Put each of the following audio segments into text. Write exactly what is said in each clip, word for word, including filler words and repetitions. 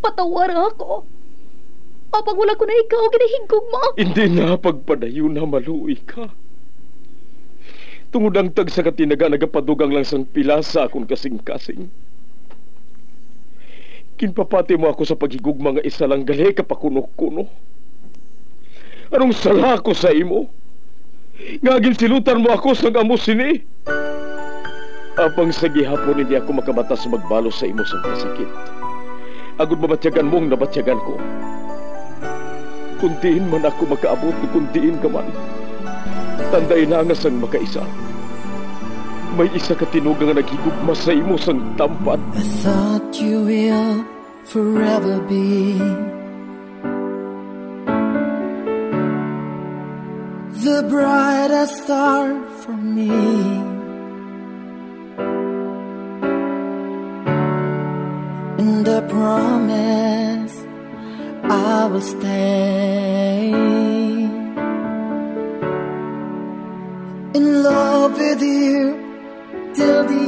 patawar ako. Apang wala ko na ikaw, ginahigog mo. Hindi na pagpadayo na maluoy ka. Tungod ang tag sa katinaga nagapadugang lang sang pilasa akong kasing-kasing. Kinpapati mo ako sa paghigug mga isa lang gali kapakuno-kuno. Anong sala ko sa imo? Ngagin silutan mo ako sang amo sini. Apang sa gihapon hindi ako makabatas magbalo sa imo sang kasakit. Agud mabatyagan mong nabatyagan ko. Kundiin man ako makaabot, kundiin ka man. Tanday na nga sang makaisa. May isa ka tinugang nga naghigugma sa imo sang tampad. I thought you will forever be the brightest star for me. And I promise I will stay in love with you till the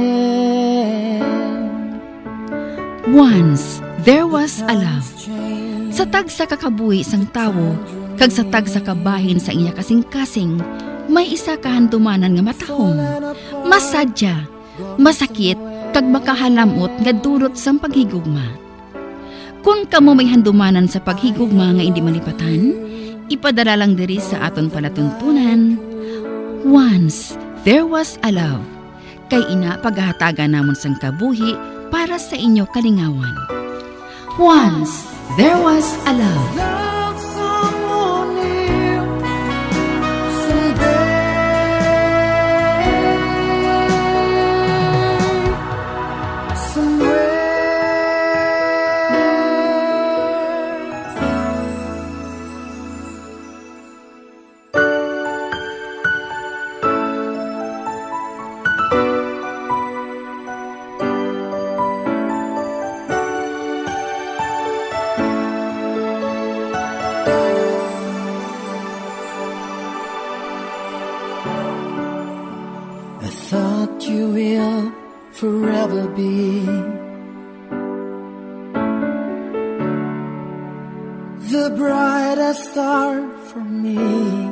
end. Once there was a love. Sa tag sa kakabuhi sang tawo, kag sa tag sa kabahin sa iya kasing-kasing, may isa kahandumanan nga matahong, masadya, masakit, kag makahalamot nga durot sang paghigugma. Kung kamo may handumanan sa paghigugma nga hindi malipatan, ipadala lang diri sa aton palatuntunan. Once there was a love. Kay ina paghahatagan namon sang kabuhi para sa inyo kalingawan. Once there was a love. You will forever be the brightest star for me.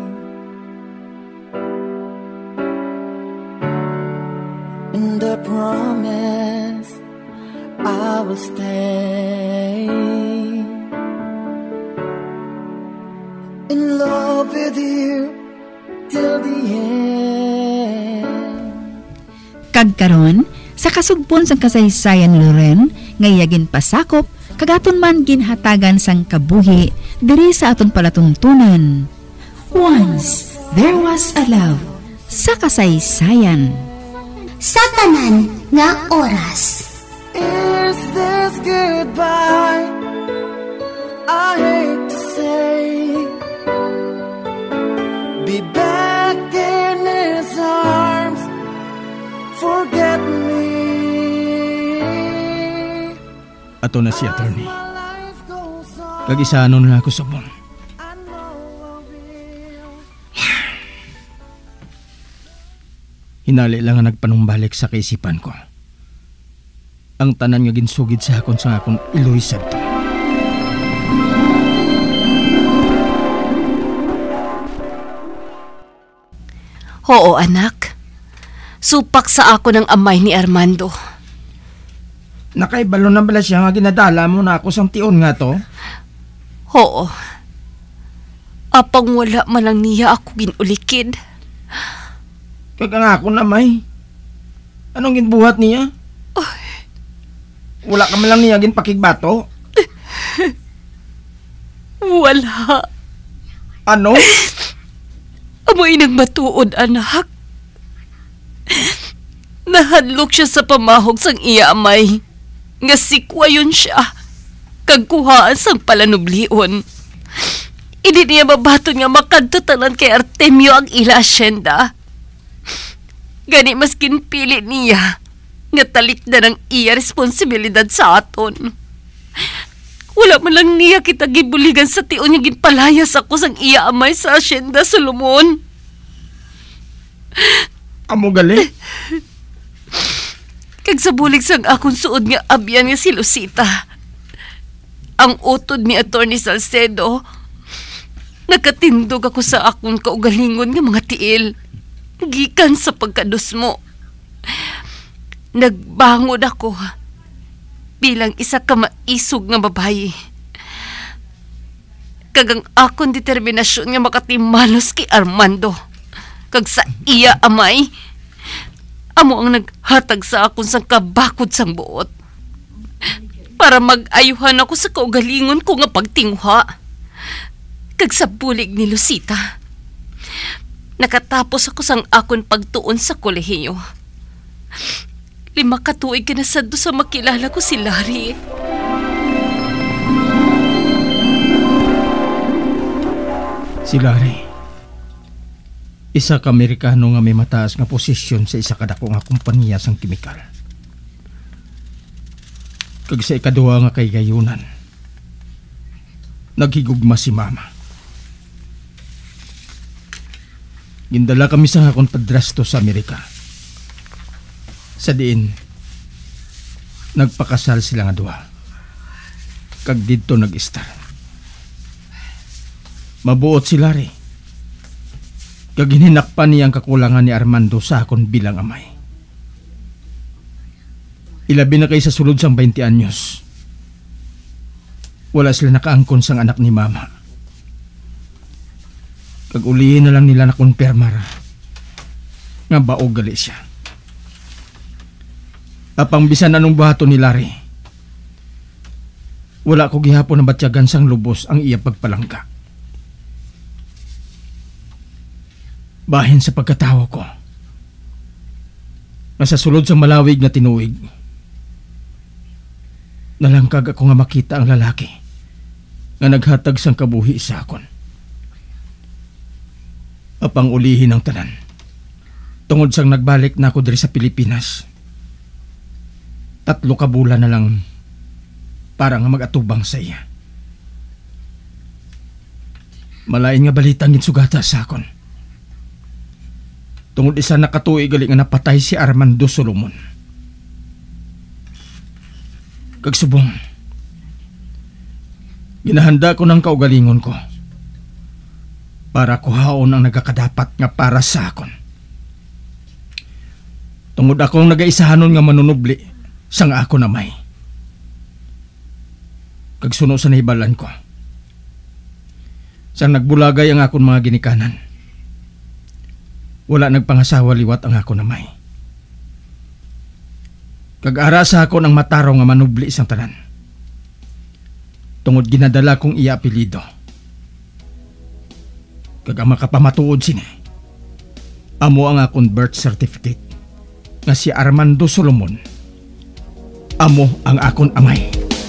And I promise I will stay in love with you till the end. Kagkaron, sa kasugpon sang kasaysayan ni Loren, ngayagin pasakop, kagaton man ginhatagan sang kabuhi, diri sa aton palatuntunan. Once, there was a love, sa kasaysayan. Sa tanan nga oras. Is this goodbye? I hate to say, be back in his arms. Forget me. Ato na si attorney. Kag-isanon na ako sa bong. Hinali lang ang nagpanumbalik sa kaisipan ko. Ang tanan nga ginsugid sa akon sa akong iloy sabto. Oo, anak. Supak sa ako ng amay ni Armando. Nakaibalo na bala siya nga ginadala mo na ako sang tion nga to? Oo. Apang wala man lang niya ako ginulikid. Kaya nga ako na may. Anong ginbuhat niya? Oh. Wala ka man lang niya ginpakigbato? Wala. Ano? Amoy nang matuod, anak. Nahadlok siya sa pamahog sang iya amay. Nga sikwayon siya. Kagkuhaan sang palanublion. Hindi niya mabaton nga makadtutalan kay Artemio ang ila asyenda. Gani maskin pili niya nga talik na ng iya responsibilidad sa aton. Wala man lang niya kita gibuligan sa tion niya ginpalayas ako sang iya amay sa asyenda Solomon. Amo gali? Kag sa bulig sang akong suod nga abyan nga si Lucita. ang utod ni Attorney Salcedo, nakatindog ako sa akong kaugalingon nga mga tiil. Gikan sa pagkadus mo. Nagbangod ako bilang isa ka maisog nga babayi. Kagang akong determinasyon nga makatimanos kay Armando. Kag sa iya amay, amo ang naghatag sa akon sang kabakod sang buot. Para mag-ayuhan ako sa kaugalingon ko nga pagtingwa. Kag sa bulig ni Lucita, nakatapos ako sang akon pagtuon sa kolehiyo. Lima ka tuig ka na sadto sa makilala ko si Larry. Si Larry, isa ka Amerikano nga may mataas nga posisyon sa isa kadako nga kumpanya sang kimikal. Kag sa ikaduha nga kay gayunan, naghigugma si Mama. Gindala kami sa akong padrasto sa Amerika. Sa diin, nagpakasal sila nga duha. Kag didto nag-istar. Mabuot si Larry. Kag hinhinakpan niya ang kakulangan ni Armando sa akon bilang amay. Ilabi na kay sa sulod sang twenty anyos. Wala sila nakaangkon sang anak ni Mama. Kag ulihin na lang nila na konpermar nga baog gali siya. Apang bisan anong buhaton ni Larry, wala ko gihapon na batyagan sang lubos ang iya pagpalangka. Bahin sa pagkatawa ko, nasa sulod sa malawig na tinuig, nalangkag ako nga makita ang lalaki nga naghatag sang kabuhi sa akon. Apang ulihin ang tanan. Tungod sang nagbalik na ako diri sa Pilipinas. Tatlo ka bulan na lang para nga mag-atubang sa iya. Malain nga balitang ginsugata sa akon. Tungod isa nakatuig gali nga napatay si Armando Solomon. Kag subong, ginahanda ko ng kaugalingon ko para kuhaon ang nagakadapat nga para sa akon. Tungod akong nagaisahanon nga manunubli sang ako na may. Kag suno sa nahibalan ko, sang nagbulagay ang akon mga ginikanan, wala nagpangasawa liwat ang ako na may. Kag ara sa akon ang mataro nga manubli sang tanan. Tungod ginadala kong iya apelido. Kag ang makapamatuod sini, amo ang akong birth certificate nga si Armando Solomon. Amo ang akong amay.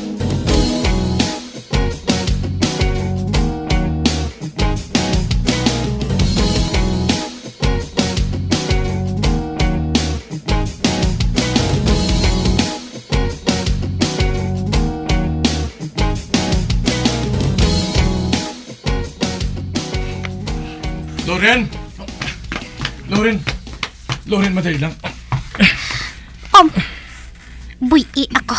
Loren! Loren! Loren, madali lang. Om, buyi ako.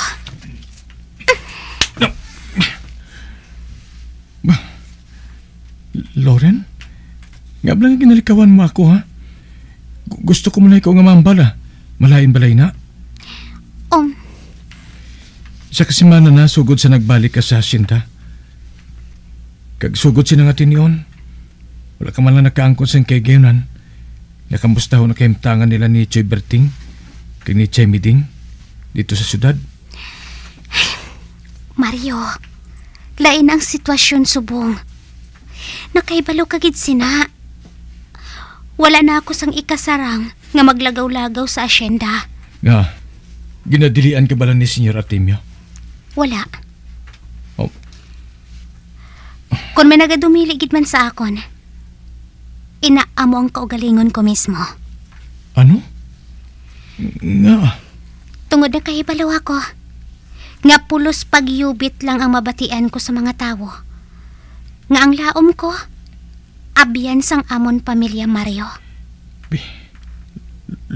Loren? Nga blang ginalikawan mo ako, ha? Gusto ko muna ikaw nga mambala. Malain balay na. Om. Sa kasimana na, sugod sa nagbalik ka sa Hacienda. Kag sugod sila nga tiniyon. Wala ka man lang nakaangkon sa kay Gayunan. Nakamusta ho na kayimtangan nila ni Choy Berting kag ni Chay Miding dito sa syudad. Mario, lain ang sitwasyon subong. Nakaibalo kagid sina. Wala na ako sang ikasarang nga maglagaw-lagaw sa asyenda. Nga, ginadilian ka bala ni Senyor Artemio? Wala. Oh. Kung may nagadumili gid man sa akon, inaamo ang kaugalingon ko mismo. Ano? Nga. Tungod na kahibalo ako, nga pulos pagyubit lang ang mabatian ko sa mga tawo. Nga ang laom ko, abyan sang amon pamilya Mario.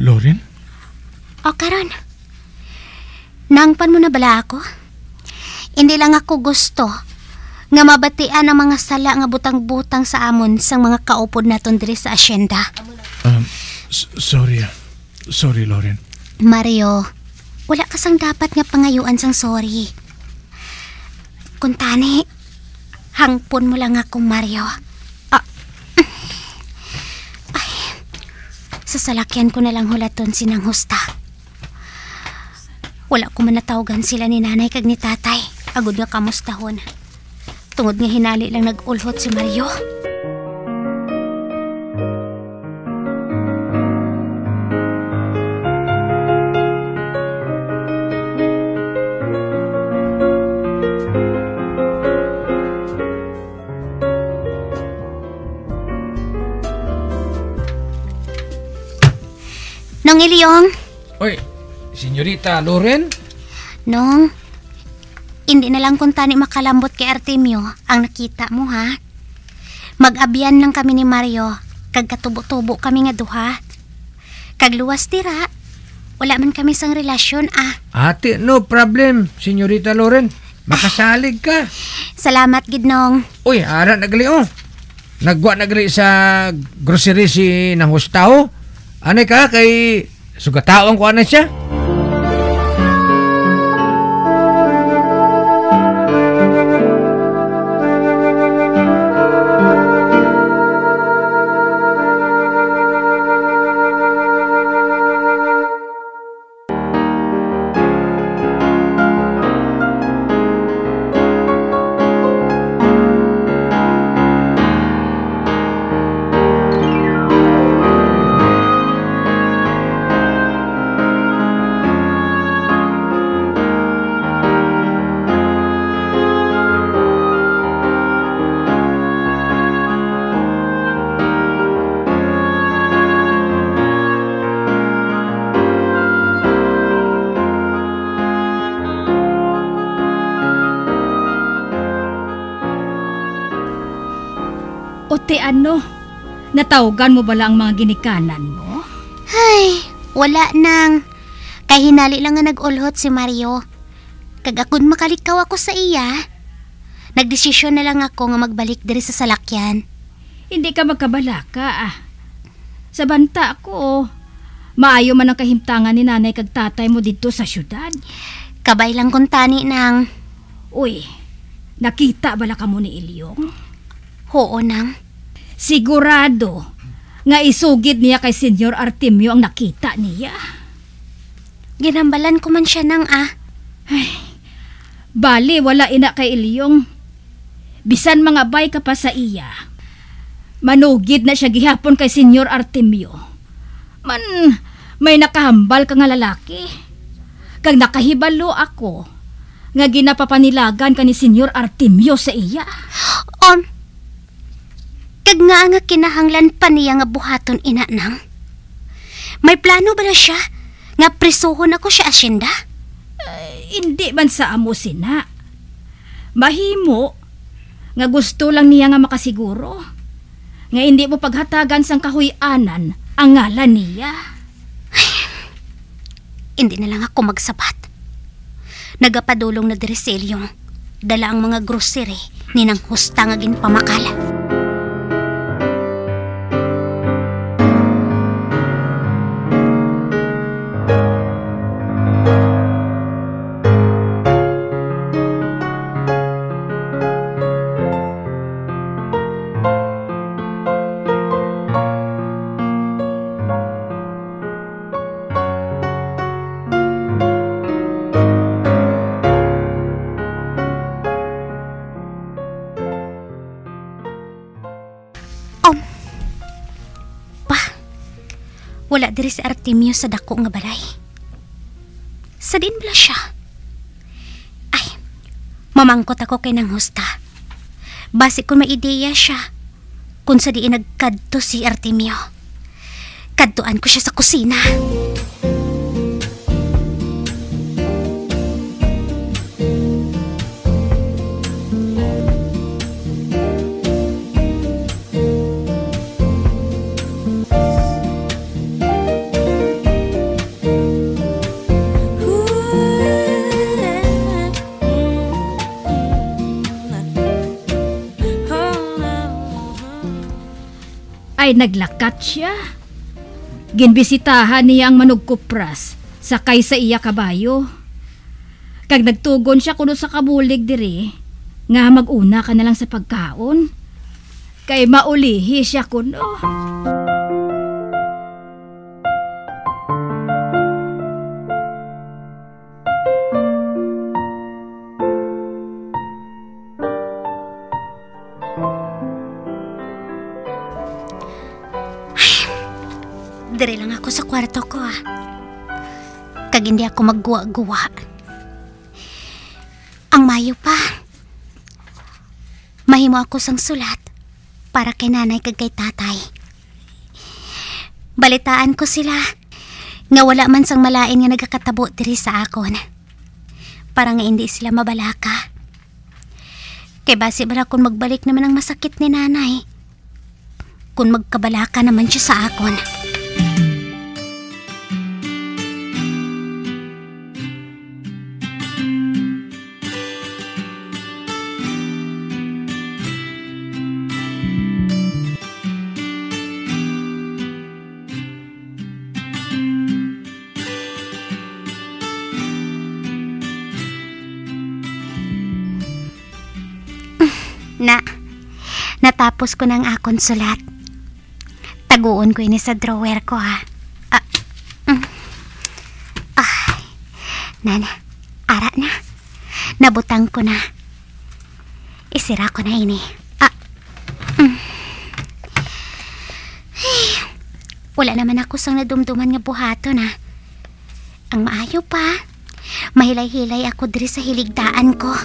Loren? O karon, nangpan mo na bala ako? Hindi lang ako gusto nga mabatian ang mga sala nga butang-butang sa amon sang mga kaupod naton diri sa asyenda. Um, s- sorry. ah. Sorry, Lauren. Mario, wala ka sang dapat nga pangayuan sang sorry. Kung tani, hangpon mo lang ako, Mario. Ah. Ay, sasalakyan ko na lang hulaton sinang husta. Wala ko man natawagan sila ni nanay kag ni tatay. Agud nga kamustahon. Tungod nga hinali lang nag-ulhot si Mario. Nong Ilyong? Oy, Senyorita Lauren? Nong, hindi na lang kung tani makalambot kay Artemio ang nakita mo, ha? Mag-abyan lang kami ni Mario, kag katubo-tubo kami nga duha. Kag luwas tira, wala man kami sang relasyon, ah. Ate, no problem, Senyorita Lauren. Makasalig ka. Salamat, Gidnong. Uy, ara nagali oh. Nagwa nagali sa grocery si nang hustao. Anay ka kay sugataon ko ana siya. O te ano, natawagan mo bala ang mga ginikanan mo? Ay, wala nang. Kay hinali lang nga nag-ulhot si Mario. Kag akon makalikaw ako sa iya. Nagdesisyon na lang ako nga magbalik diri sa salakyan. Hindi ka magkabalaka ah. Sa banta ko, maayo man ang kahimtangan ni nanay kag tatay mo dito sa syudad. Kabay lang kung tani nang. Uy, nakita bala ka mo ni Ilyong? Oo nang. Sigurado nga isugid niya kay Senyor Artemio ang nakita niya. Ginambalan ko man siya nang ah. Ay, bali wala ina kay Ilyong. Bisan mga bay ka pa sa iya. Manugid na siya gihapon kay Senyor Artemio. Man, may nakahambal ka nga lalaki. Kag nakahibalo ako nga ginapapanilagan ka ni Senyor Artemio sa iya. Um, kag nga nga kinahanglan pa niya nga buhaton ina nang. May plano ba na siya nga prisuhon ako sa asyenda? Uh, hindi man sa amo sina. Mahimo nga gusto lang niya nga makasiguro nga hindi mo paghatagan sang kahuy-anan ang ngalan niya. Hindi na lang ako magsabat. Nagapadulong na diri sa Ilyong. Dala ang mga grocery ni nang husta nga ginpamakala. Wala diri si Artemio sa dako nga balay. Sa din bala siya. Ay, mamangkot ako kay nang husta. Basi kung may ideya siya kung sa diin nagkadto si Artemio. Kadtuan ko siya sa kusina. ay naglakat siya. Ginbisitahan niya ang manugkupras sakay sa iya kabayo. Kag nagtugon siya kuno sa kabulig diri nga maguna ka na lang sa pagkaon. Kay maulihi siya kuno. Diri lang ako sa kwarto ko ah. Kag hindi ako magguwa-guwa. Ang mayo pa. Mahimo ako sang sulat para kay nanay kag kay tatay. Balitaan ko sila nga wala man sang malain nga nagakatabo diri sa akon. Para nga hindi sila mabalaka. Kay basi ba kung magbalik naman ang masakit ni nanay. Kung magkabalaka naman siya sa akon. Na, natapos ko ng akon sulat. Taguon ko ini sa drawer ko ha. Ah, mm. Ay, nana, ara na. Nabutang ko na. Isira ko na ini. Ah, mm. Ay, wala naman ako sang nadumduman nga buhaton ha. Ang maayo pa, mahilay-hilay ako diri sa hiligdaan ko.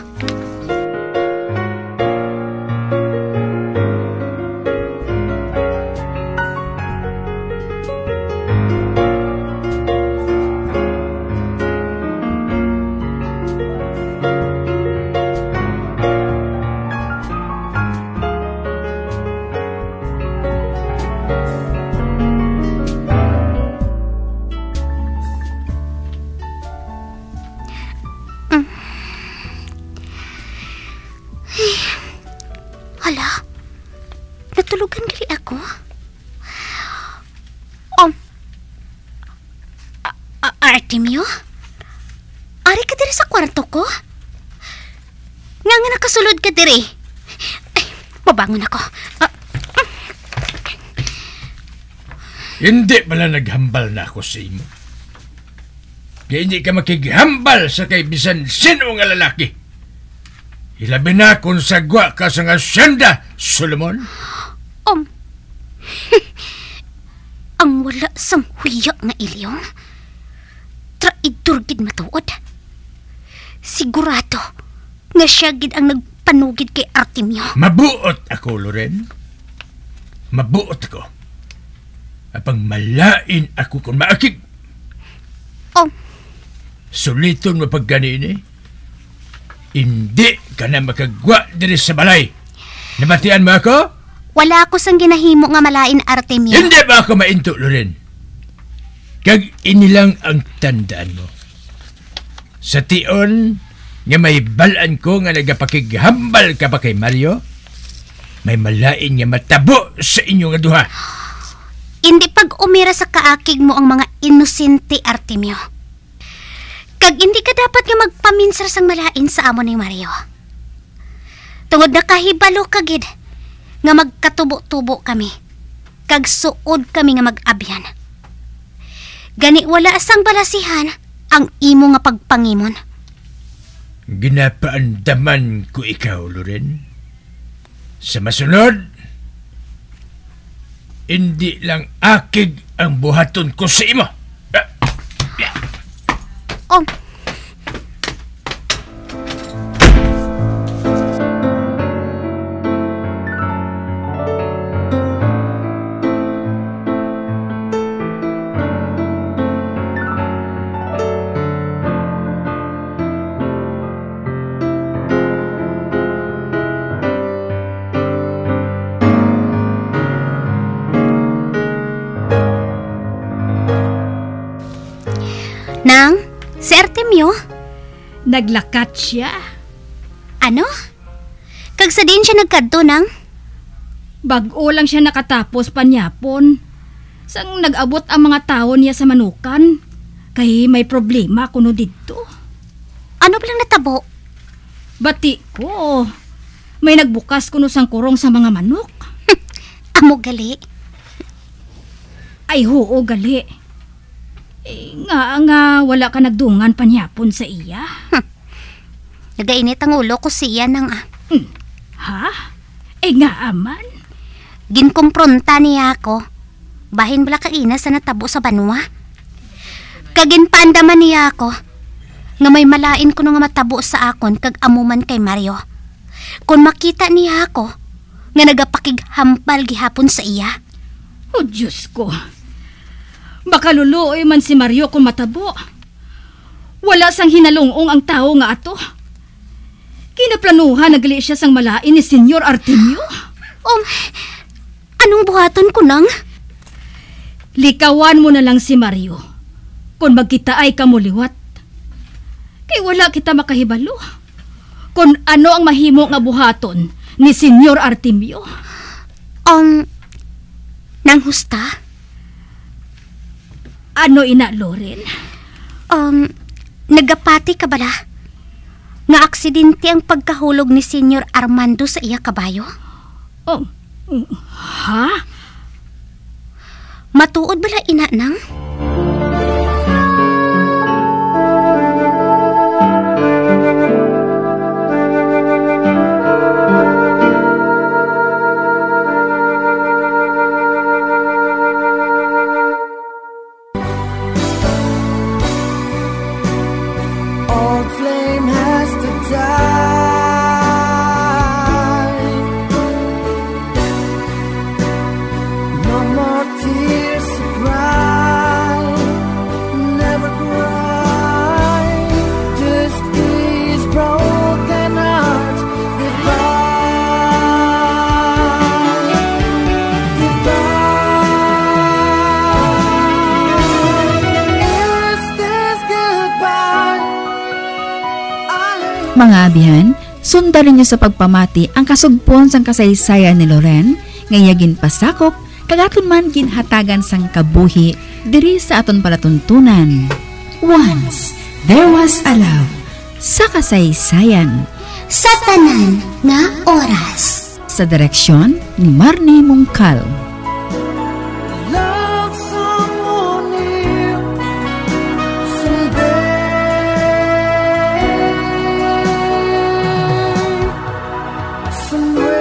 Hala, natulugan gali ako. Um, A- Artemio? Ari ka diri sa kwarto ko? Nga nga nakasulod ka diri. Ay, mabangon ako. Uh, Hindi pala naghambal na ako sa imo. Kaya hindi ka makighambal sa kay bisan sino nga lalaki. Ilabi na kung sagwa ka sa nga asyenda, Solomon. Um, ang wala sang huya nga ilyong. Traidor gid matuod. Sigurado nga siya gid ang nagpanugid kay Artemio. Mabuot ako, Loren. Mabuot ako. Apang malain ako kung maakig. Um, Suliton mo pagganini. Hindi ka na makagwa diri sa balay. Nabatian mo ako? wala ako sang ginahimo nga malain, Artemio. Hindi ba ako mainto, Loren? Kag inilang ang tandaan mo. Sa tion nga may balaan ko nga nagapakighambal ka pa kay Mario, may malain nga matabo sa inyo nga duha. Hindi pag umira sa kaakig mo ang mga inosente, Artemio. Kag hindi ka dapat nga magpaminsar sang malain sa amo ni Mario. Tungod na kahibalo kagid nga magkatubo-tubo kami. Kag suod kami nga mag-abyan. Gani wala sang balasihan ang imo nga pagpangimon. Ginapaandaman ko ikaw, Loren. Sa masunod, hindi lang akig ang buhaton ko sa imo. Oh. Nang, si Artemio? Naglakat siya. Ano? Kag sa din siya nagkadto nang? Bag-o lang siya nakatapos panyapon. Sang nag-abot ang mga tao niya sa manukan. Kay may problema kuno dito. Ano ba lang natabo? Bati ko. May nagbukas kuno sang kurong sa mga manok. Amo gali. Ay hoo gali. Eh, nga nga wala ka nagdungan panyapon sa iya. Hm. Nagainit ang ulo ko siya nang ah. Hmm. Ha? Eh nga aman. Ginkumpronta niya ako. Bahin bala kaina sa natabo sa banwa. Kaginpaandaman niya ako. Nga may malain ko nga matabo sa akon kag amuman kay Mario. Kung makita niya ako, nga nagapakighampal gihapon sa iya. Oh Diyos ko. Baka luluoy man si Mario kung matabo. Wala sang hinalungong ang tao nga ato. Kinaplanuhan nagali siya sang malain ni Senyor Artemio. Um, anong buhaton ko nang? Likawan mo na lang si Mario. Kung magkita ay kamuliwat. Kay wala kita makahibalo. Kung ano ang mahimo nga buhaton ni Senyor Artemio. Um, nang husta? Ano ina, Loren? Um, nagapati ka bala? Nga aksidente ang pagkahulog ni Senyor Armando sa iya kabayo? Oh, ha? Matuod bala ina nang? Mga abihan, sundarin niyo sa pagpamati ang kasugpon sang kasaysayan ni Loren, ngayagin pasakop, kagaton man ginhatagan sang kabuhi, diri sa aton palatuntunan. Once, there was a love, sa kasaysayan, sa tanan nga oras. Sa direksyon ni Marnie Mungkal. Somewhere